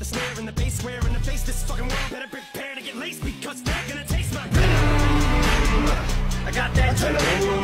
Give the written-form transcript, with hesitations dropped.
The snare and the bass square in the face. This fucking world better prepare to get laced because they're gonna taste my. I got that.